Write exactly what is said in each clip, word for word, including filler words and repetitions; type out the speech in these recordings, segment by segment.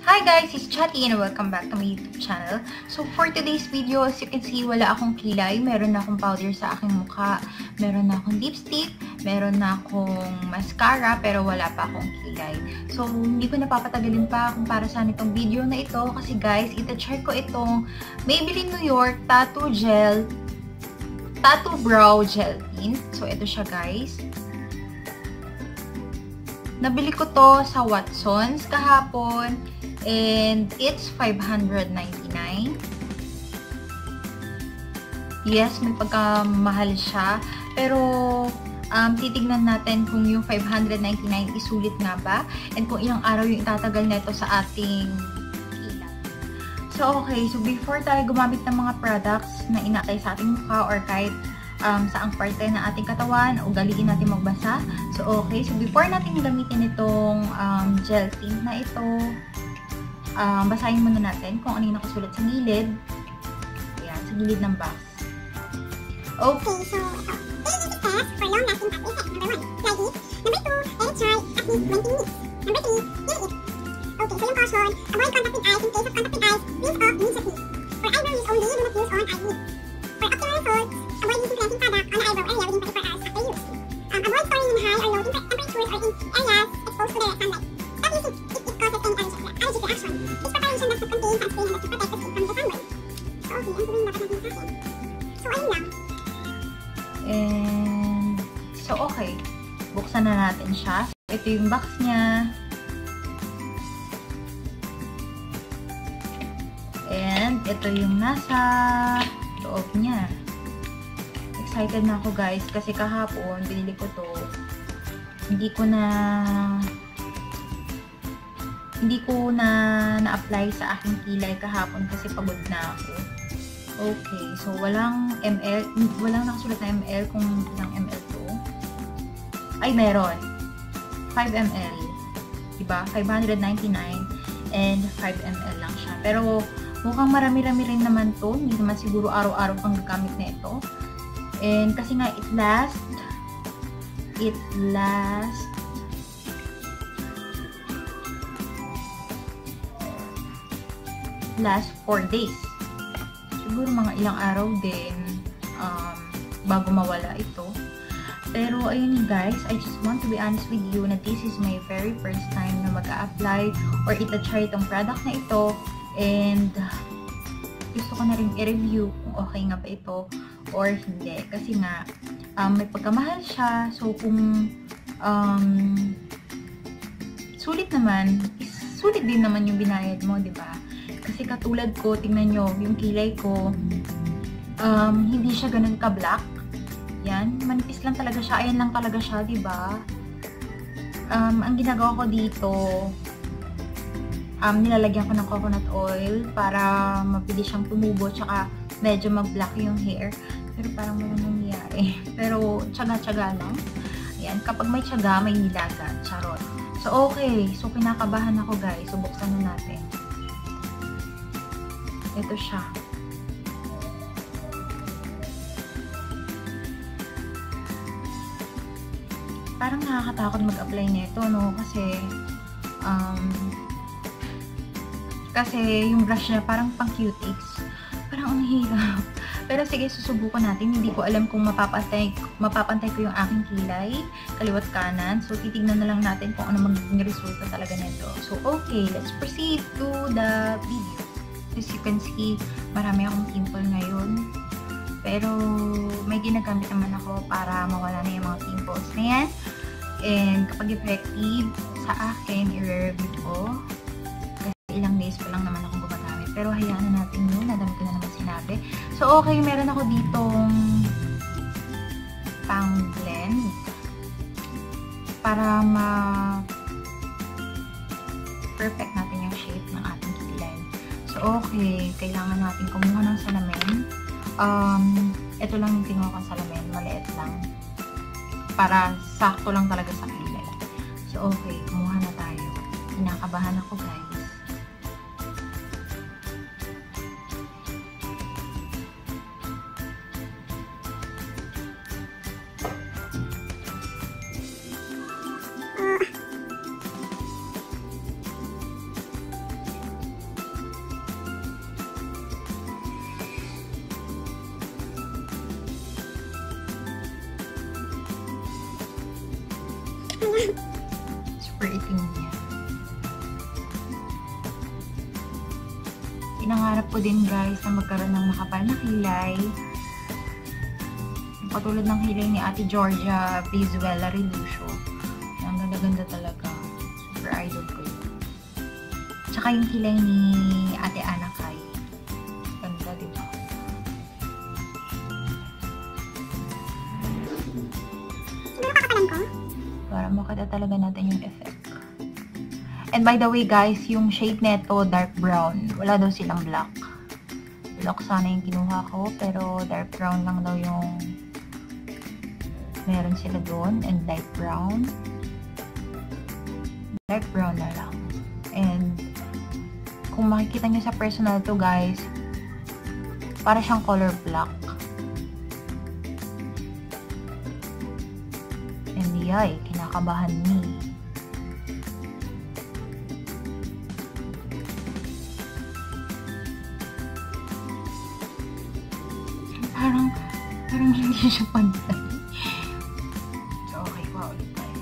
Hi guys, it's Chatty and welcome back to my YouTube channel. So for today's video, as you can see, wala akong kilay. Meron na akong powder sa aking mukha. Meron na akong lipstick. Meron na akong mascara, pero wala pa akong kilay. So hindi ko napapatagalin pa kung para saan itong video na ito. Kasi guys, ita-try ko itong Maybelline New York Tattoo Gel Tattoo Brow Gel Tint. So ito siya guys. Nabili ko to sa Watsons kahapon. And it's five hundred ninety-nine. Yes, may pagkamahal siya. Pero, um, titignan natin kung yung five hundred ninety-nine isulit nga ba. And kung ilang araw yung itatagal na ito sa ating kilay. So, okay. So, before tayo gumamit ng mga products na inatay sa ating mukha or kahit um, saang parte ng ating katawan, ugaliin natin magbasa. So, okay. So, before natin gamitin itong um, gel tint na ito, Um, basahin muna natin kung ano yung nakasulat sa gilid. Ayan, sa gilid ng box. Okay, so, ito. Basic test for long-lasting happy effect. Number one, try it. Number two, let it dry at least twenty minutes. Number three, use it. Okay, so yung caution, avoid contact with eyes. In case of contact with eyes, rinse off immediately. For eyebrow use only, do not use on eyelid. For ocular results, avoid using cleansing product on the eyebrow area within twenty-four hours after use. Um, avoid storing in high or low temperatures or in areas exposed to direct sunlight. Stop using it if it causes any allergy, allergic reaction. This preparation does not contain sunscreen and does not protect the skin from the sunburn. So, okay, ang sabihin dapat natin sa akin. So, ayun lang. And, so, okay. Buksan na natin siya. So, ito yung box niya. And, ito yung nasa loob niya. Excited na ako guys kasi kahapon, binili ko to. Hindi ko na Hindi ko na na-apply sa aking kilay kahapon kasi pagod na ako. Okay, so walang ml, walang nakasulat na ml kung ilang ml to. Ay, meron. five milliliters. Diba? five hundred ninety-nine and five milliliters lang siya. Pero mukhang marami-rami rin naman to. Hindi naman siguro araw-araw kang gagamit na ito. And kasi nga it lasts it lasts last four days. Siguro mga ilang araw din um, bago mawala ito. Pero ayun guys, I just want to be honest with you na this is my very first time na mag-a-apply or ita-try itong product na ito. And gusto ko na rin i-review kung okay nga ba ito or hindi. Kasi nga, um, may pagkamahal siya. So kung um, sulit naman, sulit din naman yung binayad mo, di ba? Kasi katulad ko, tingnan nyo, yung kilay ko, um, hindi siya ganun ka-black. Yan, manipis lang talaga siya. Ayan lang talaga siya, diba? Um, ang ginagawa ko dito, um, nilalagyan ko ng coconut oil para mabilis siyang tumubo, tsaka medyo mag-black yung hair. Pero parang walang nangyayari. Pero, tsaga-tsaga lang. Ayan, kapag may tsaga, may nilaga. Charot. So, okay. So, pinakabahan ako, guys. So, buksan na natin. Ito siya. Parang nakakatakot mag-apply nito, no? Kasi, um, kasi yung brush niya parang pang cutics. Parang ang hirap. Pero sige, susubukan natin. Hindi ko alam kung mapapantay, mapapantay ko yung aking kilay, kaliwat kanan. So, titignan na lang natin kung ano magiging resulta talaga nito. So, okay. Let's proceed to the video. As you can see, marami akong pimple ngayon. Pero, may ginagamit naman ako para mawala na yung mga pimples na yan. And, kapag effective, sa akin, i-review ko. Kasi ilang days pa lang naman akong gumagamit. Pero, hayaan na natin yun. Nadami ko na naman sinabi. So, okay, meron ako ditong pang blend. Para ma-perfect natin yung shape ng ating kilay. So, okay. Kailangan natin kumuha ng salamin. Um, ito lang yung kinuha kong salamin. Maliit lang. Para sakto lang talaga sa kilay. So, okay. Kumuha na tayo. Kinakabahan ako, guys. Pinangarap ko din guys na magkaroon ng makapal na kilay. Patulad ng kilay ni Ate Georgia Vizuela Relucio. Ang ganda-ganda talaga. Super idol ko yun. Tsaka yung kilay ni Ate Ana Kai. Ganda, diba? Siguro kakapalan ko? Para makita talaga natin yung effect. And by the way guys, yung shade neto dark brown. Wala daw silang black. Black sana yung kinuha ko, pero dark brown lang daw yung meron sila doon, and light brown. Dark brown na lang. And kung makikita nyo sa personal to guys, para siyang color black. And yay, kinakabahan ni. Parang, parang hindi siya pantay. So, okay pa ulit tayo.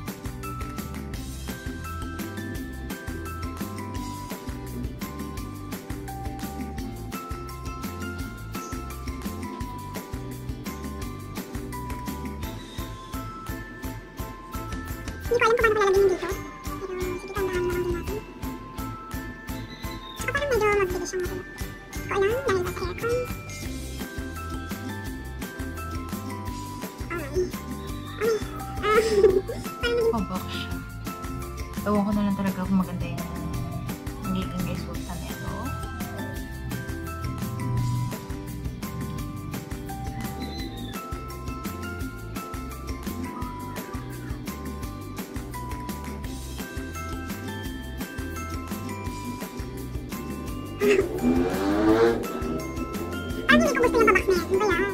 Hindi ko alam kung paano palalagyan yung dito. Pero sige, tandahan naman din natin. Saka parang medyo magbili siyang matulog. Hindi ko alam, dahil ba sa aircon. Pabak siya. Ewan ko na lang talaga kung maganda yung magiging resulta nito. Parang hindi ko gusto yung pabox na yan. Ano ba yan?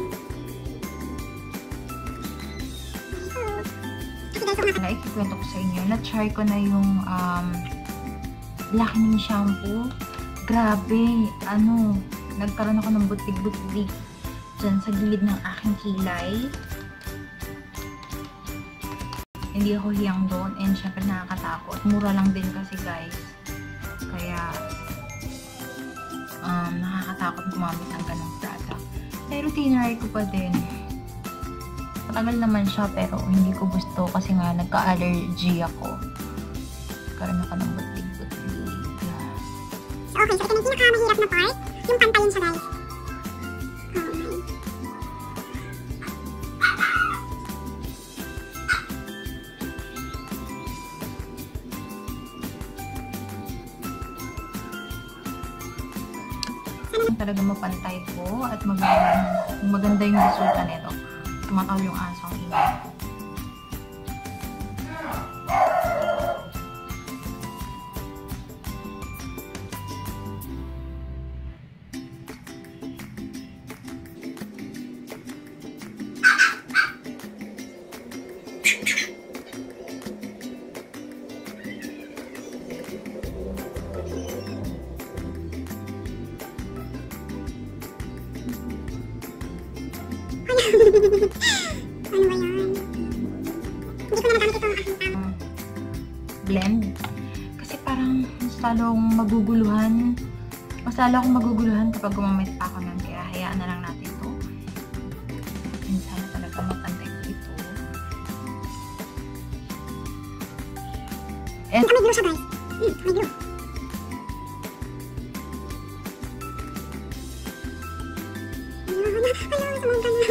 Naikikwento ko sa inyo, na-try ko na yung um, blackening shampoo. Grabe, ano, nagkaroon ako ng butig-butig dyan sa gilid ng aking kilay. Hindi ako hiyang doon, and syempre nakakatakot. Mura lang din kasi guys. Kaya, um, nakakatakot gumamit ng ganong product. Pero tinry ko pa din. Matagal naman siya, pero hindi ko gusto kasi nga nagka-allergy ako. Karoon ako ng butig-butig. Okay, so ito na yung pinakamahirap na part. Yung pantayin siya guys. Sana talaga mapantay ko at maganda, maganda yung resulta nito. Tumataw yung asong ingay. Ano ba yan? Hindi ko na nagamit ito ang aking tama. Blend. Kasi parang mas lalong maguguluhan. Mas lalo akong maguguluhan kapag gumamit pa ako nun. Kaya hayaan na lang natin ito. And sana talaga mapantay ko ito. And May glue siya guys. Hmm, may glue. Ayaw, sumangga na.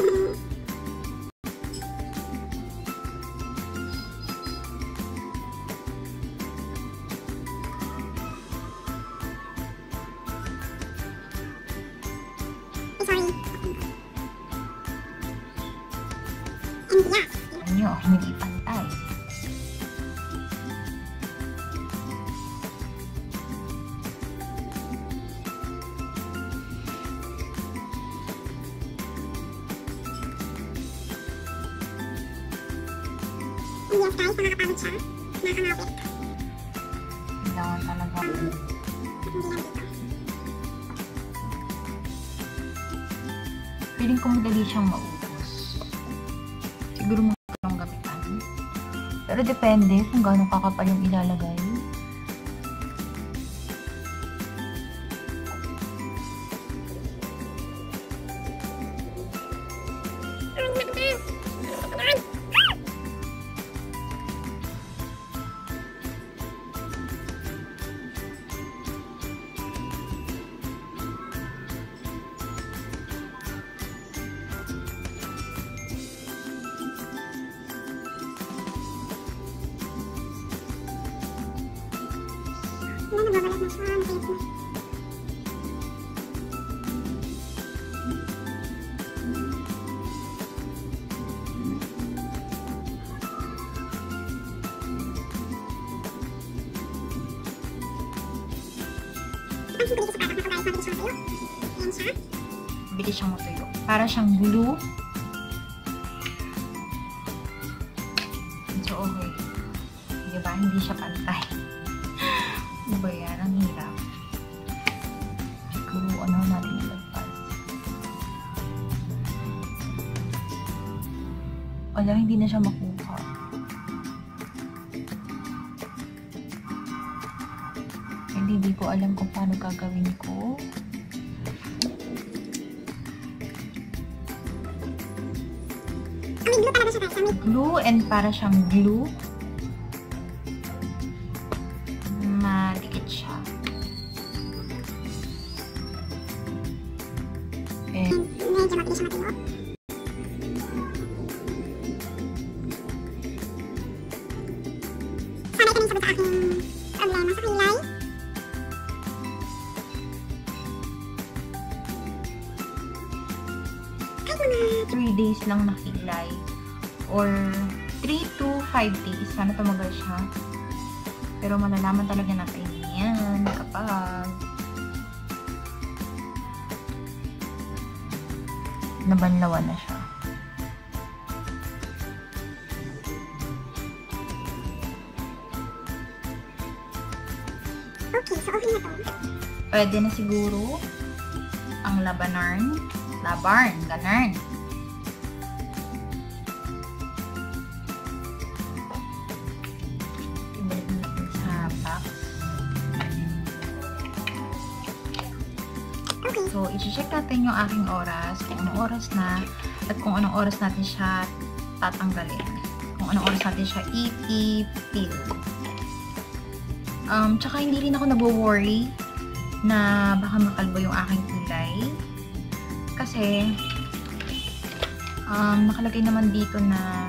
Sorry. And yes. nyo, hindi pantay. Yes guys, nakakapagod siya. Nakakamapit. Kailangan talaga. Hindi lang dito. Piling ko madali siyang maubos. Siguro mo lang gamitan. Pero depende kung gaano kakapal yung ilalagay. Wala, nagbabalat na siya. Masayap na. Ang hipuli sa patak na to guys, mabilis siyang tuyo. Ayan siya. Bilis siyang matuyo. Para siyang glue. So, okay. Diba? Hindi siya pantay. Ano ba yan? Ang hirap. Glue, ano natin ilagpas. Wala, hindi na siya makuha. Hindi, hindi ko alam kung paano gagawin ko. May glue talaga siya guys. May Glue and para siyang glue. Madikit siya. And medyo mabilis siya matuyo. Sanay kami sagot sa aking problema sa kilay. Kahit mga three days lang nakilay. Or three to five days. Sana tumagal siya. Pero malalaman talaga natin yan kapag nabanlawan na siya. okay, so okay na to. Pwede na siguro ang labanarn. Labarn, ganarn. Ibalik na natin sa box. Okay. So, i-check natin yung aking oras, kung anong oras na, at kung anong oras natin siya tatanggalin. Kung anong oras natin siya ipipil. Um, tsaka hindi rin ako nabo-worry na baka makalbo yung aking kilay. Kasi, um, nakalagay naman dito na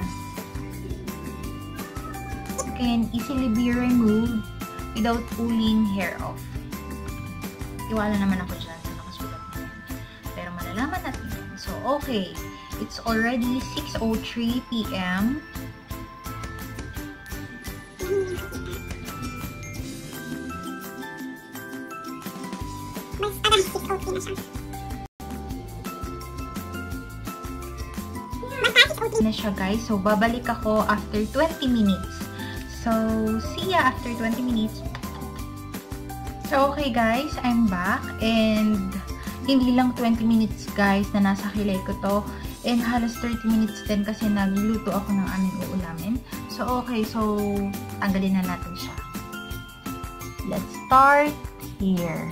it can easily be removed without pulling hair off. Iwala naman ako dyan sa nakasulat na yan. Pero malalaman natin yan. So, okay. It's already six oh three p m Mas agad six okay na siya. na siya guys. So, babalik ako after twenty minutes. So, see ya after twenty minutes. So, okay guys, I'm back. And, hindi lang twenty minutes guys na nasa kilay ko to. And, halos thirty minutes din kasi nagluto ako ng aming uulamin. So, okay. So, tanggalin na natin siya. Let's start here.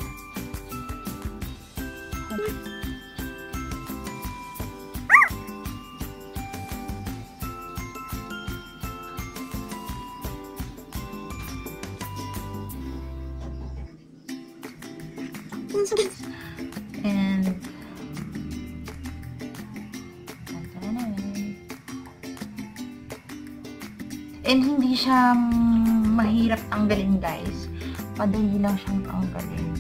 And and hindi siya mahirap tanggalin guys. Madali lang siyang tanggalin.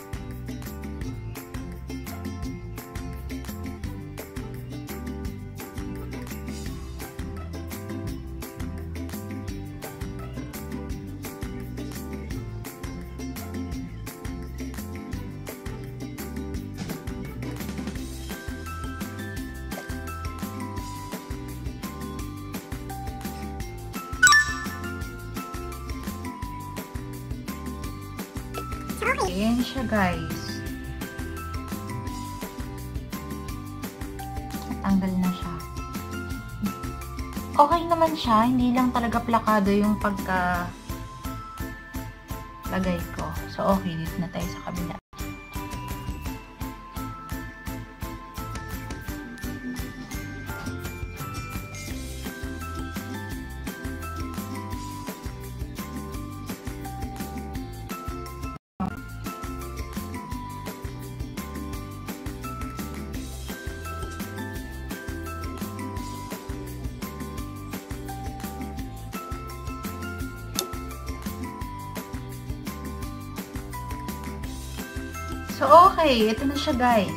Ayan siya guys. Tanggal na siya. Okay naman siya. Hindi lang talaga plakado yung pagka lagay ko. So okay, dito na tayo sa kabila. So, okay. Ito na siya, guys.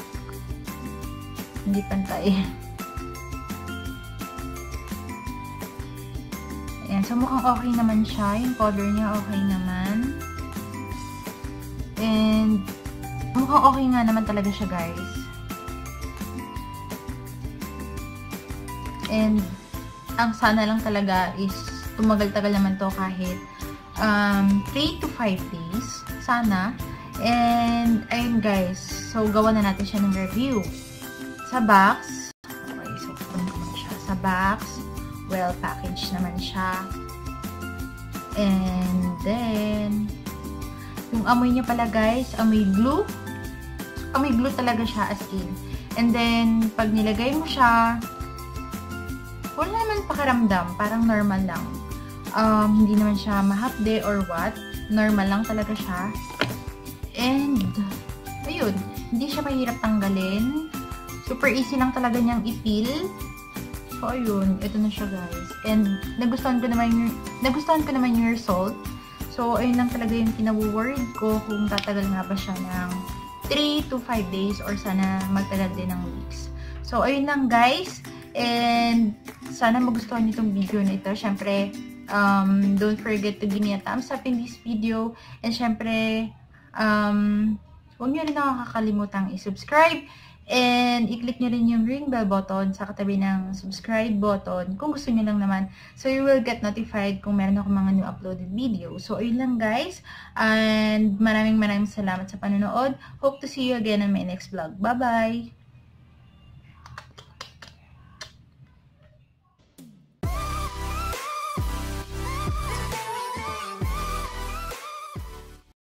Hindi pantay. Ayan. So, mukhang okay naman siya. Yung color niya okay naman. And, mukhang okay nga naman talaga siya, guys. And, ang sana lang talaga is tumagal-tagal naman to kahit um, three to five days. Sana. And, ayun guys. So, gawa na natin siya ng review. Sa box. Okay, so, open ko naman siya. Sa box. Well packaged naman siya. And then, yung amoy niya pala guys, amoy glue. Amoy glue talaga siya as in. And then, pag nilagay mo siya, wala naman pakiramdam. Parang normal lang. Um, hindi naman siya mahapde or what. Normal lang talaga siya. And, ayun. Hindi siya mahirap tanggalin. Super easy lang talaga niyang ipil. So, ayun. Ito na siya, guys. And, nagustuhan ko naman yung, nagustuhan ko naman yung result. So, ayun lang talaga yung kinawo-worried ko kung tatagal nga ba siya ng three to five days or sana magtagal din ng weeks. So, ayun lang, guys. And, sana magustuhan niyo itong video na ito. Siyempre, um, don't forget to give me a thumbs up in this video. And, siyempre, um, huwag niyo rin nakakalimutan i-subscribe. And, i-click nyo rin yung ring bell button sa katabi ng subscribe button kung gusto nyo lang naman. So, you will get notified kung meron ako mga new uploaded video. So, ayun lang guys. And, maraming maraming salamat sa panonood. Hope to see you again on my next vlog. Bye-bye!